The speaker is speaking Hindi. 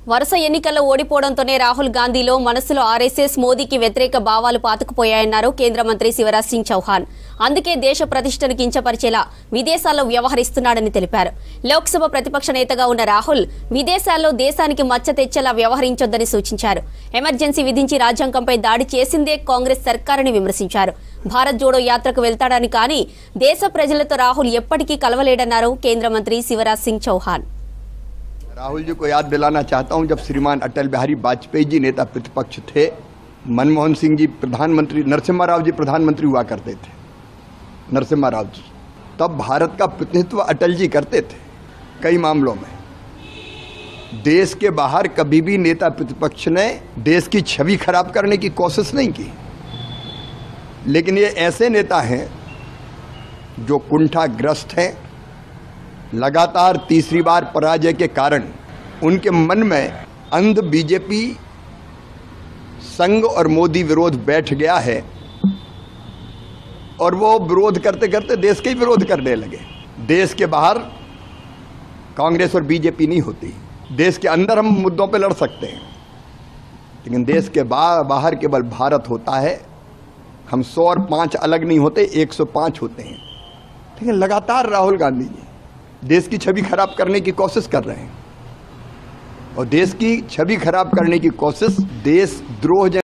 వరుస ఎన్నికల్లో ఓడిపోవడంతోనే రాహుల్ గాంధీలో మనసులో ఆర్ఎస్ఎస్ మోదీకి వ్యతిరేక భావాలు పాతుకుపోయాయన్నారు కేంద్ర మంత్రి శివరాజ్ సింగ్ చౌహాన్. అందుకే దేశ ప్రతిష్టను కించపరిచేలా విదేశాల్లో వ్యవహరిస్తున్నాడని తెలిపారు. లోక్సభ ప్రతిపక్ష నేతగా ఉన్న రాహుల్ విదేశాల్లో దేశానికి మచ్చ తెచ్చేలా వ్యవహరించొద్దని సూచించారు. ఎమర్జెన్సీ విధించి రాజ్యాంగంపై దాడి చేసిందే కాంగ్రెస్ సర్కారని విమర్శించారు. భారత్ జోడో యాత్రకు వెళ్తాడని కానీ దేశ ప్రజలతో రాహుల్ ఎప్పటికీ కలవలేడన్నారు కేంద్ర మంత్రి శివరాజ్ సింగ్ చౌహాన్. राहुल जी को याद दिलाना चाहता हूं, जब श्रीमान अटल बिहारी वाजपेयी जी नेता प्रतिपक्ष थे, मनमोहन सिंह जी प्रधानमंत्री, नरसिम्हा राव जी प्रधानमंत्री हुआ करते थे, नरसिम्हा राव जी, तब भारत का प्रतिनिधित्व अटल जी करते थे कई मामलों में। देश के बाहर कभी भी नेता प्रतिपक्ष ने देश की छवि खराब करने की कोशिश नहीं की, लेकिन ये ऐसे नेता हैं जो कुंठाग्रस्त हैं। लगातार तीसरी बार पराजय के कारण उनके मन में अंध बीजेपी संघ और मोदी विरोध बैठ गया है और वो विरोध करते करते देश के ही विरोध करने लगे। देश के बाहर कांग्रेस और बीजेपी नहीं होती, देश के अंदर हम मुद्दों पे लड़ सकते हैं, लेकिन देश के बाहर केवल भारत होता है। हम 100 और 5 अलग नहीं होते, 105 होते हैं। लेकिन लगातार राहुल गांधी जी देश की छवि खराब करने की कोशिश कर रहे हैं और देश की छवि खराब करने की कोशिश देशद्रोह